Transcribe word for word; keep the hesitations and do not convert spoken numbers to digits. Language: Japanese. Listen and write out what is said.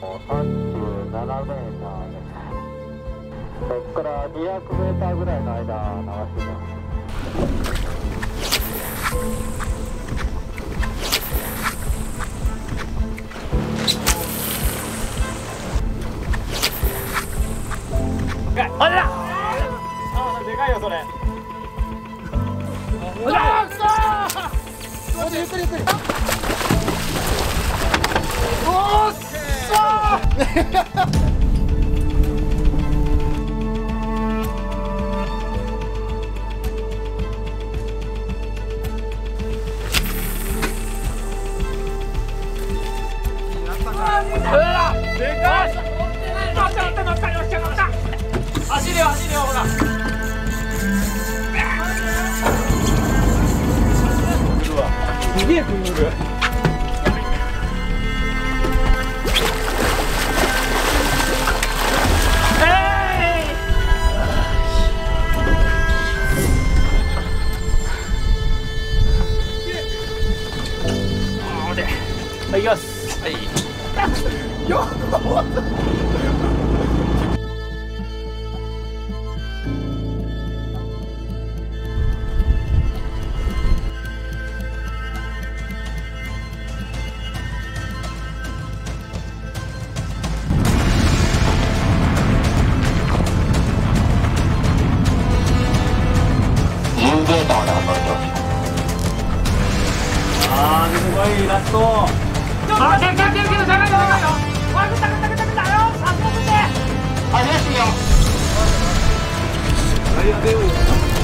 さんじゅうななメーターです。そこからにひゃくメーターぐらいの間流しています。 あれだ。あ、でかいよそれ。おじゃーくそー。もうちょいゆっくりゆっくり。おっさー。でかい。乗った乗った乗ったよっしゃ乗った。走るよ走るよほら。来るわ。すげえ来る。はい、行きます。はい。よっ。あー、すごいラスト。あ、でかいでかいでかいでかいよ。わ、ぐったぐったぐったぐったよ。さすがぐって。はい、よしよ。あ、やべえよ。